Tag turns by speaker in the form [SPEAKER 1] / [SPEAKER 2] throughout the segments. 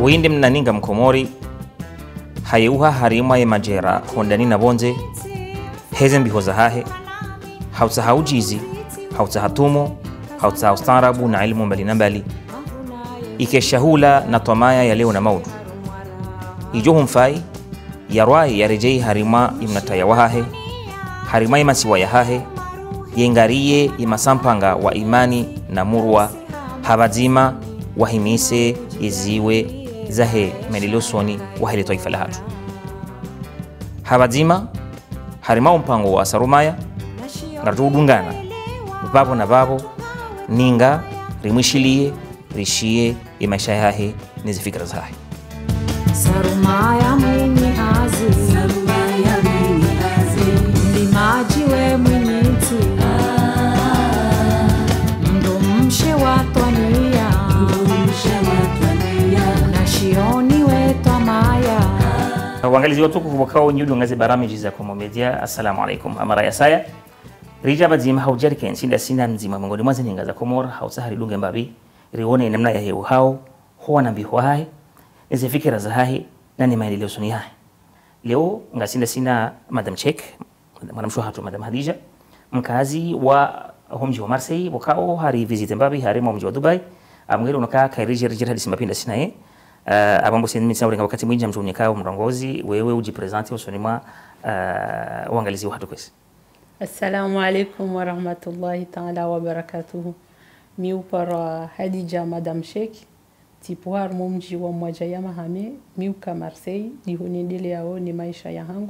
[SPEAKER 1] Uinde mnaninga mkomori hayeuha harima ya majera hondani na bonze heze mbihoza hahe hauta haujizi hauta hatumo hauta ustarabu na ilmu mbali na mbali ikeshahula na tomaya ya leo na maudu ijohum fai yarwai ya rejei harima imnataya wahahe harima imasiwa ya hahe yengariye imasampanga wa imani na murwa habazima wahimise iziwe zahe melilosoni wahele taifa la hatu habazima harima mpango wa asarumaya ngarudungana babo na babo ninga rimwishilie rishie imaisha yahe nizifikira zahe
[SPEAKER 2] sarumaya mwenye hazi sarumaya mwenye hazi ndimaji we mwenyeti mdomshe watwania nashioni wetwa maya
[SPEAKER 1] wangalizi watukufu wakao nyudu ngazi baramiji za Komomedia. Assalamu alaikum amara ya saya rija bazima haujari kensinda sina nzima mongoni mwanzi ninga za Komor hausahari lunge mbabi rione namna ya hewa hao huwa na bihu hai nizi fikira za hai na ni maendeleo suni hai. Leo ngasinda sina Madam Cheikh Madam Shuhatu Madam Hadija mkazi wa mji wa Marseille wakao hari visite mbabi hari mji wa Dubai amwele unakaa kairije rijira hadi simapinda sina ye abambo sini sauri wakati mwingi mtu unyekao mrongozi wewe ujipresenti usoni mwa uangalizi watu kwesi.
[SPEAKER 3] Assalamu alaikum wa rahmatullahi ta'ala wa barakatuhu. Miupara Hadija Madam Cheikh tipuar mumji wa mwaja ya mahame miuka Marseille dihonendele yao ni maisha ya hangu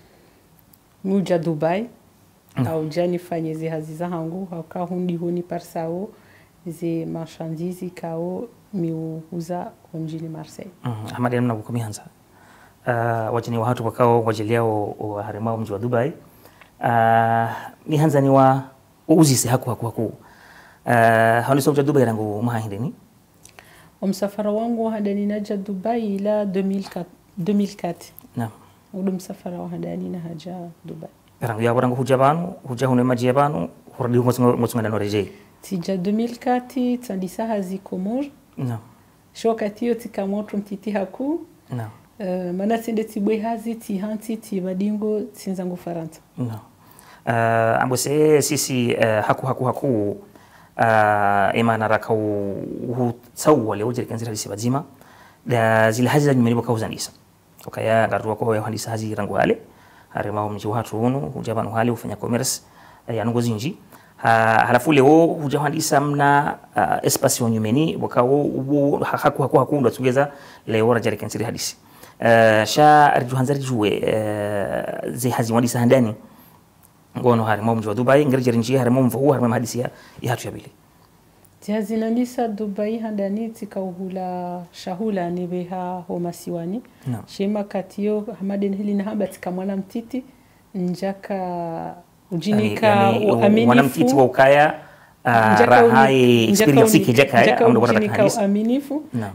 [SPEAKER 3] miuja Dubai au jani fanye zi haziza hangu hauka hundi honi parsao zi marchandise kao miuza mjini Marseille.
[SPEAKER 1] Hamadi namna kukumianza wajini wa hatu wakao wajiliao wa harimao mji wa Dubai ni hanza ni wa uzisi haku hauliso mji wa Dubai rangu mahahindini
[SPEAKER 3] msafara wangu hadani naja Dubai ila 2004
[SPEAKER 1] naam
[SPEAKER 3] udu msafara wa hadani na haja Dubai
[SPEAKER 1] rangu ya warangu hujabanu hujahune maji yabanu huradi ngosungana no rejei
[SPEAKER 3] tija 2004 tandisa hazi Komor
[SPEAKER 1] naam
[SPEAKER 3] shokati yoti kamoto mtiti haku
[SPEAKER 1] naam
[SPEAKER 3] mana sinde tibwe hazi ti hanti ti madingo sinzangu Faransa
[SPEAKER 1] naam ambose sisi haku imana rakau hutsawa leo jeri kanzira lisi bazima da zile hazi za nyumeni wakauzanisa ukaya garua kwa handisa hazi rangu hale harima mji watu hunu hujabanu hale ufanya commerce ya ngozi nji halafu leo hujahandisa mna espace wa nyumeni wakao haku ndo tugeza leo rajari kanzira hadisi sha arjuhanzari juwe ze hazi wandisa handani ngono harima mji wa Dubai ngirjeri nji harima mvu harima hadisi ya hatu ya bili
[SPEAKER 3] Tiazina nisa Dubai handani tikauhula shahula nibeha homasiwani
[SPEAKER 1] no.
[SPEAKER 3] Shema katiyo hamadin hili na hamba tikamwana mtiti njaka ujinika
[SPEAKER 1] aminifu wana mtiti wa ukaya rahai experience kijaka amdo kwa hadisi
[SPEAKER 3] aminifu
[SPEAKER 1] no.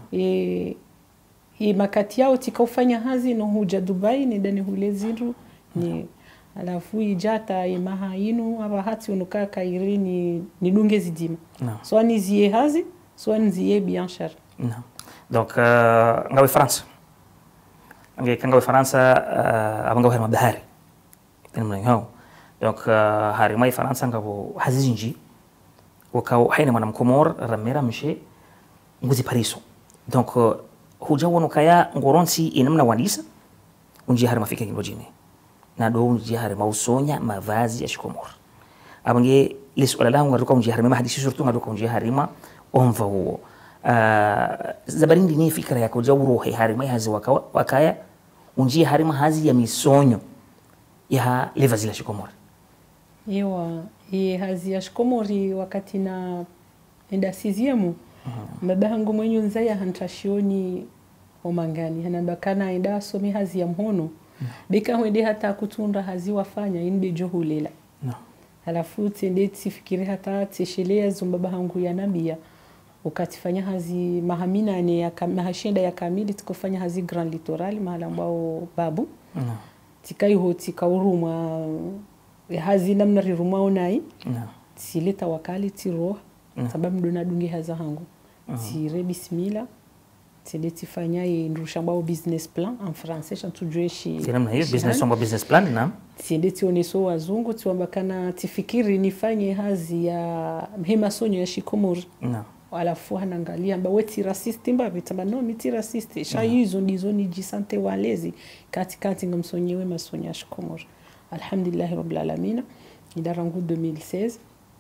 [SPEAKER 3] Makati yao tikaufanya hazi no huja Dubai ni dani hule ziru ni alafu ijata imaha inu aba hati unuka kairi ni dunge zidima
[SPEAKER 1] no.
[SPEAKER 3] Soit ni ziye hazi soit ni ziye bien cher
[SPEAKER 1] no. Donc ngawe France ngawe France abangawe harima bahari tena hao donc harima France ngabo hazinji wakao haina mwana mkomor ramera mshe nguzi Pariso donc hujawono kaya ngoronsi inamna wandisa unji harima fike kinojine na do unji harima usonya mavazi ya shikomor abange lisuala langu ngaruka unji harima hadisi surtu ngaruka unji harima omva huo zabarindi ni fikra yako jawro harima hazi wakaya unji harima hazi ya misonyo ya levazi la shikomor
[SPEAKER 3] yewa hazi ya shikomori wakati na enda 6e mabahangu mwenye nzaya hantashioni omangani hanabakana enda somi hazi ya mhono beka wende hata kutunda hazi wafanya inde johulela
[SPEAKER 1] no.
[SPEAKER 3] Halafu tende tifikiri hata tishelea zumbabahangu ya nambia ukatifanya hazi mahamina ne ya mahashenda ya kamili tikofanya hazi Grand Littoral mahala ambao babu
[SPEAKER 1] no.
[SPEAKER 3] Tikaiho tikauruma hazi namna riruma onai
[SPEAKER 1] no.
[SPEAKER 3] Sileta wakali tiroha sababu ndo nadunge haza hangu tire bismillah tende tifanya ndrusha bao business plan en français chantujue shi
[SPEAKER 1] Sina mna hiyo business plan na
[SPEAKER 3] tende tioneso wazungu tuambakana tifikiri nifanye hazi ya mhema sonyo ya shikomori
[SPEAKER 1] na
[SPEAKER 3] alafu anaangalia amba weti racist mbavi tamba no miti racist sha hizo ndizo ni jisante walezi katikati ngamsonyewe masonya ya shikomori alhamdulillah rabbil alamin idarangu 2016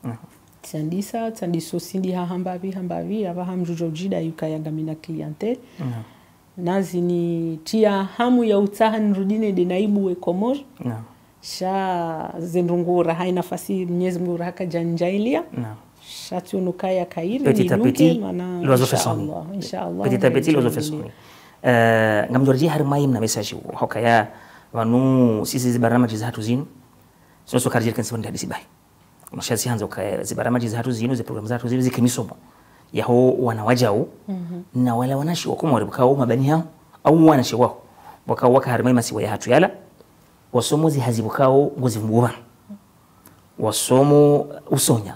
[SPEAKER 3] Tandisa sindi hambavi ava hamjujo jida yukayanga mina clientele nazi ni tia hamu ya utaha nirudine de naibu we Komor sha zendungura hai nafasi Mwenyezi Mungu haka janjailia sha tunukaya kairi ni luke mana inshallah
[SPEAKER 1] petit à petit l'oiseau fait son ngamjorji harmai na message hokaya vanu sisi zibaramaji zatu zinu so karjir kan sibandi hadisi bai mashasi hanzo ka zibaramaji zatu zinu zi program zatu zinu zikimisomo yaho wanawajao na wala wanashi wakomori bukao mabani hao au wanashi wao bakao waka harmai masiwa ya hatu yala wasomo zihazibukao ngozi mbuwa wasomo usonya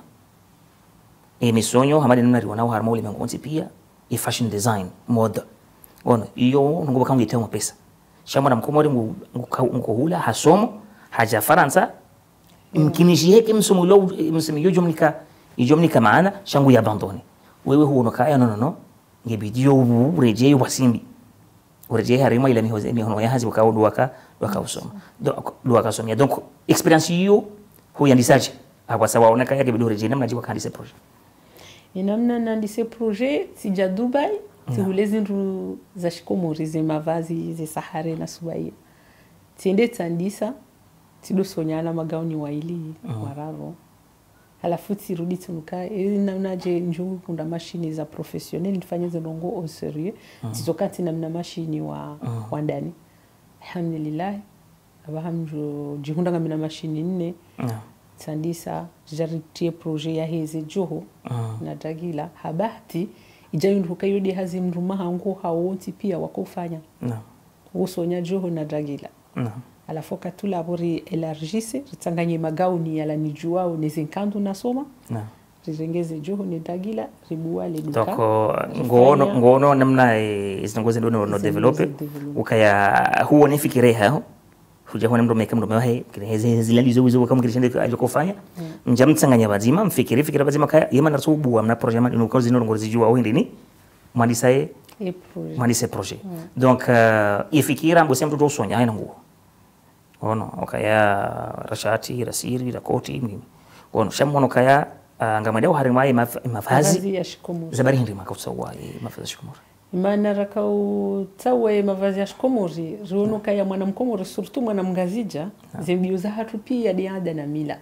[SPEAKER 1] emisonyo hamadi nari wanao harma ule mengonzi pia fashion design mode ona iyo ngoba kangu yitema pesa shamwana mkomori nguhula hasomo haja faransa mkinishi heke msomo lo msomo yojomnika maana shangu ya abandone wewe huo nokaya no ngebidio ureje wasimbi ureje harima ila mihono ya hazi wakao duaka usoma duaka somia donc experience hiyo huyandisaje kwa sababu onaka yake bidu ureje namna jiwa kandise projet
[SPEAKER 3] inamna nandise projet sija Dubai tiulezi ndu za shikomori ze mavazi ze Sahara na Subai tiende tandisa tido sonyana magauni waili wararo halafu tirudi tunuka namna je njoo kunda mashini za professionnel nifanye zendongo au sérieux tizokati namna mashini wa ndani alhamdulillah abahamjo jihunda ngamina mashini 4 tandisa jaritie projet ya heze joho na dagila habati ijayunduka yodi hazi mruma hangu hawoti pia wakofanya usonya joho na dagila alafu katula bori elargise ritanganye magauni yala nijuao nezinkandu nasoma rizengeze joho ni dagila ribuwa le duka
[SPEAKER 1] toko ngono namna izingoze no develop ukaya huo nifikire hao huja hone mdo meka mdo mewahe kireze zilalizo wizo kama kirishende alikofanya njamtsanganya bazima mfikira bazima kaya yema narsubu amna projet ma no kazi no ngozi jua windi ni mandisae projet donc ifikira mbo semtu do sonya haina nguo ono okaya rashati rasiri rakoti mimi ono shamono kaya ngamade harima mavazi
[SPEAKER 3] ya shikomori
[SPEAKER 1] zabari hindi makausawa mavazi shikomori
[SPEAKER 3] maana rakau tawe mavazi ya shikomori runo kaya mwana mkomori surtout mwana mngazija zembio za hatu pia diada na mila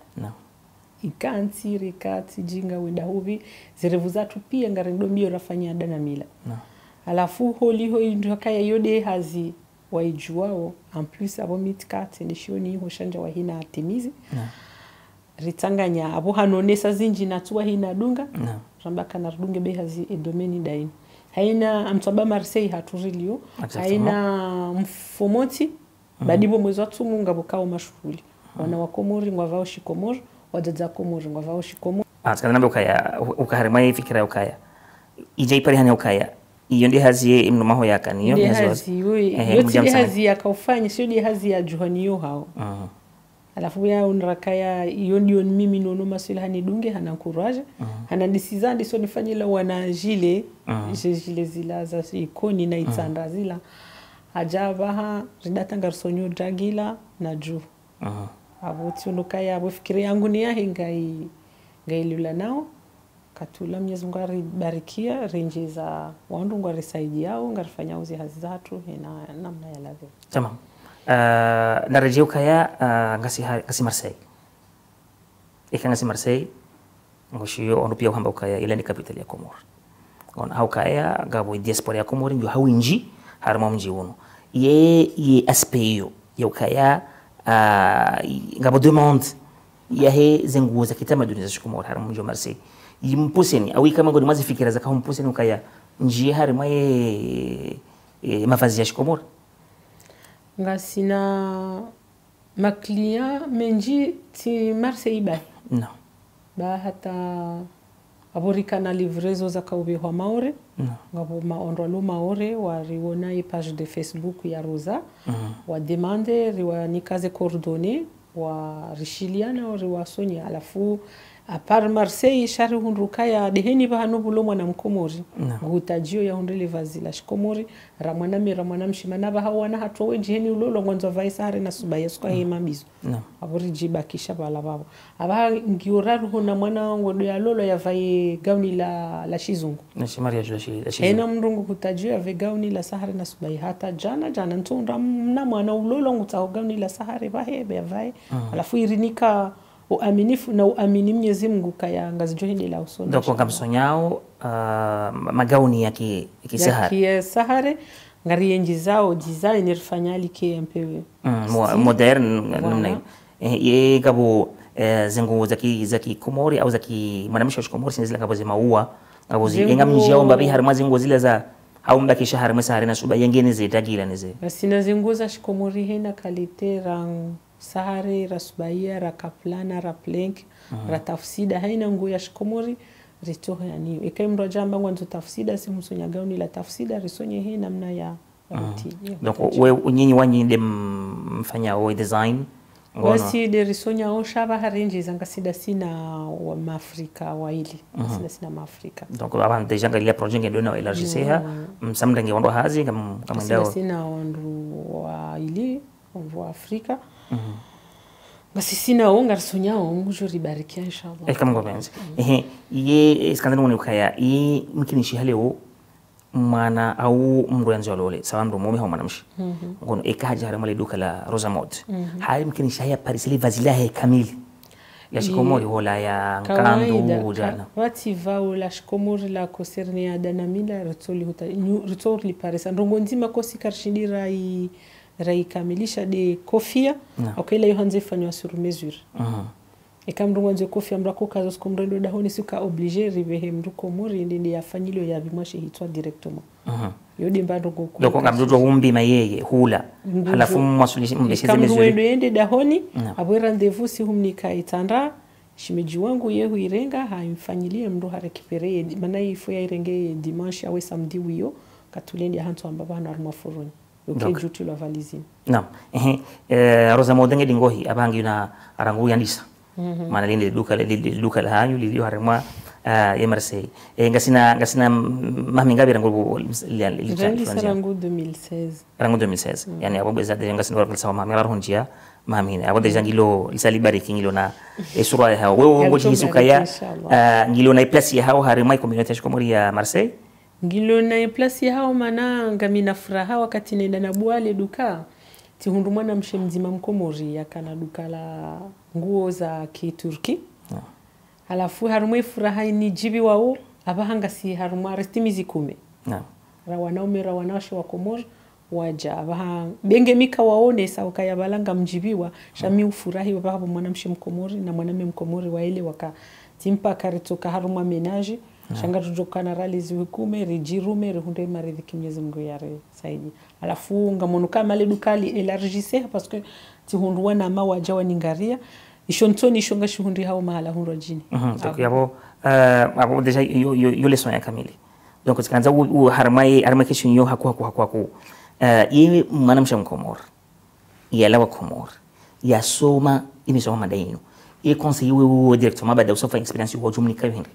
[SPEAKER 3] ikanti rekati jinga wenda huvi zirevu zatu pia ngarindomio rafanya ada na mila alafu holi ndio kaya yode hazi waijuao en plus abo mitkate ndishoni hoshanja wa hina atimizi ritanganya abo hanonesa zinji natuwa hina dunga rambaka na rudunge be hazi edomeni daini haina amtaba Marseille haturilio haina mfomoti badibo mwezi wa tumu ngabukao mashughuli wana wakomori ngwavao shikomori wajaja komori ngwavao shikomori
[SPEAKER 1] askana nambe ukaharima fikira ukaya ije ipari hane ukaya iyo ndi hazi imno maho yakaniyo
[SPEAKER 3] yote hazi yakaufanya sio ndi hazi ya juhaniyo hao alafu ya unrakaya iyo ndio mimi nono maswala hani dunge hana courage hana disizandi so nifanyila wana jile zila za ikoni na itsanda zila ajaba ridatanga sonyo dagila na ju abo tunukaya abo fikiri yangu ni yahe ngailula nao katula Mwenyezi Mungu aribarikia renje za wandu ngarisaidia yao ngarifanya uzi hazi zatu na namna ya lavyo
[SPEAKER 1] tamam narejea ukaya ngasi Marseille ngasi Marseille ngoshiyo onu pia hamba ukaya ile ni capital ya Komoro ona haukaya gabo diaspora ya Komoro ndio hawinji harma mji uno ye aspect ya ukaya ngabo demande ya he zenguo za kitamaduni za Komoro harma mji wa Marseille yimpuseni awi kama ngoni mazi fikira za kampuseni ukaya njie harma mavazi ya Komoro
[SPEAKER 3] ngasina maklia menji ti Marseille ba hata aborika na livrezo za kaubihwa maore ngabo maondro lu maore wariona page de Facebook ya Rosa wa demande riwa nikaze coordonnées wa rishiliana riwa sonya alafu a part Marseille shari hundrukaya deheni bahano bulo mwana mkomori ngutajio ya hundele vazila shikomori ramwana mshimana bahawana hatowe jiheni ulolo ngwanzo vaisa hare na subaya sukwa hema bizo abori jiba kisha bala babo aba ngioraru hona mwana ngodo ya lolo ya vai gauni la shizungu
[SPEAKER 1] na shimaria jula shizungu
[SPEAKER 3] ena mndungu kutajio ya vai gauni la sahare na subaya hata jana ntunda na mwana ulolo ngutao gauni la sahare bahebe vai alafu irinika uaminifu na uamini Mwenyezi Mungu kaya ngazijohindi la usoni
[SPEAKER 1] donc ngamsonyao magauni ya kisahare
[SPEAKER 3] ya sahare ngarienji zao design irfanyali KMPW
[SPEAKER 1] modern namna ye gabo zengo zaki komori au zaki mwanamsha wa komori sinzila gabo maua gabo zinga mjao mbabi harma zengo zile za au mbaki shahar masahare na suba yengene zitagila neze
[SPEAKER 3] basi na zengo za shikomori hena kalite rang sahare rasubaya rakaplana raplenk ratafsida haina nguo ya shikomori ritoha yani ikaimro jamba ngwanzo tafsida simsonya gauni la tafsida risonye hii namna ya ruti
[SPEAKER 1] donc we nyinyi wanyinde mfanya o design
[SPEAKER 3] wasi de risonya o shaba harenji zanga sina wa Afrika waili sina Afrika
[SPEAKER 1] donc avant déjà ngalia projet ngendo na elargiseha msamda ngeondo hazi kama ndao
[SPEAKER 3] sina wandu wa ili wa Afrika basi sina onga risonyao Mungu ribarikia inshallah
[SPEAKER 1] kama ngobenzi ye skandalo ni ukaya ye mkinishi haleo mana au mruanzo lole sawa ndo mume homa namshi ngono ekaja harama le duka la Rosa Mode hali mkinishi haya Paris le vazila kamili ya shikomori hola ya kandu jana
[SPEAKER 3] wati vao la shikomori la concerne ya danamila ritoli Paris ndongo nzima kosi karshindira kamilisha de kofia okela yohanze fanywa sur mesure ekamndongo nje kofia mrako kazo sikomrendo dahoni suka obligé rivehe mruko muri ndi yafanyilo ya bimashi hitwa directement yodi mbando goko
[SPEAKER 1] doko ngamdoto umbi mayeye hula halafu mwasulishi mbesheze mesure
[SPEAKER 3] kamdo ende dahoni abwe rendezvous si humnika itanda shimeji wangu yehu irenga haimfanyilie mndo harekipere maana ifo ya irenge dimanche awe samedi wiyo katulendi hantu ambaba na armafuruni okay jutu la valizini
[SPEAKER 1] naam Rosa Mode ngedingohi abangi na arangu yandisa maana linde duka la hanyu lilio harema ya Marseille ngasina mami ngabi rangu
[SPEAKER 3] rangu 2016
[SPEAKER 1] rangu 2016 yani abo beza de ngasina wala sawa mami rahonjia mami abo de jangilo lisali ngilo na esura ya wewe ngoji hisukaya ngilo na place ya hao harema community shikomori ya Marseille
[SPEAKER 3] ngilo na place ya hao mana ngamina furaha wakati nenda na bwale duka tihundumana mshemzima mkomori yakana duka la nguo za kiturki halafu harumwe furaha ni jibi wao abahanga si harumwa restimizi kume rawanaume wa komori waja abaha benge mika waone sauka ya balanga mjibiwa shami ufurahi baba mwanamshe mkomori na mwaname mkomori wa ile waka timpa karitoka harumwa menage shanga tujokana ralizi wikume rijirume rihunde maridhiki Mwenyezi Mungu yare saidi alafu ngamonuka male dukali elargise parce que tihundwa na mawaja waningaria ishontoni ishonga shuhundi hao mahala hundo jini
[SPEAKER 1] donc yabo abo deja yo leson ya kamili donc tikaanza harmai kesho yo haku yeye mwanamsha mkomor yala wa komor ya soma imesoma madaino ye conseiller wewe directement baada usofa experience wa jumni kawengi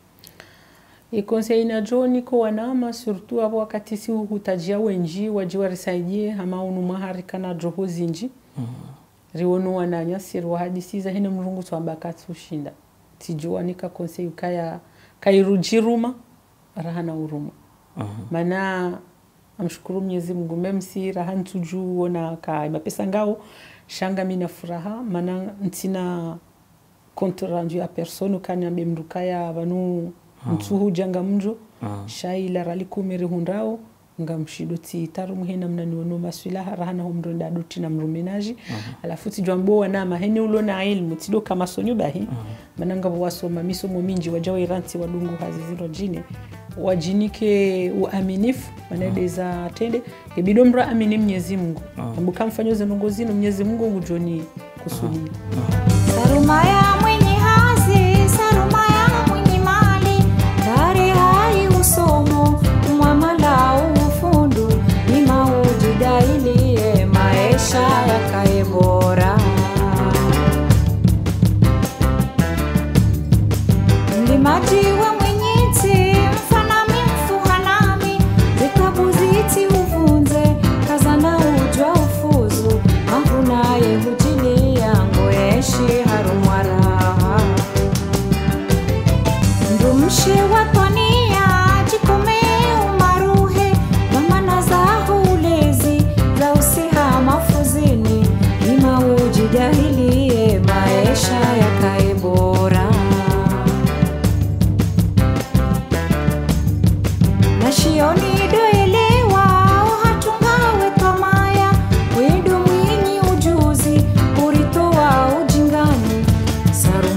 [SPEAKER 3] e conseil na joni ko wanama surtout abo wakati si hutajia wenji wajiwa risaidie ama unu mahari kana droho zinji riwono wananya siru hadisi za hene mrungu twambakatsu shinda tijua nika conseil kaya kairujiruma rahana uruma mana amshukuru Mwenyezi Mungu memsi rahantu juu na ka mapesa ngao shanga mina furaha mana ntina compte rendu ya personne kanya bemdukaya banu mtuhu janga mjo shaila ralikumere hundao ngamshidoti taru muhena mnaniwono maswila rahana humdo ndadoti na mrumenaji alafu tijwambo wana mahene ulo na ilmu tido kama sonyo bahi mananga wasoma misomo minji wajawa iranti wadungu haziziro jine wajinike uaminifu manedeza tende ebidomra amini Mwenyezi Mungu ambuka mfanyo zenongozino Mwenyezi Mungu ngujoni kusudi
[SPEAKER 2] Sarumaya mwenye hazi sarumaya mwenye mali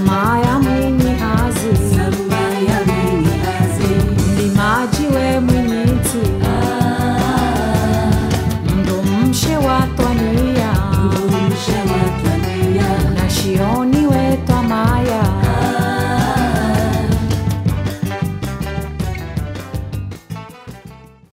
[SPEAKER 2] sarumaya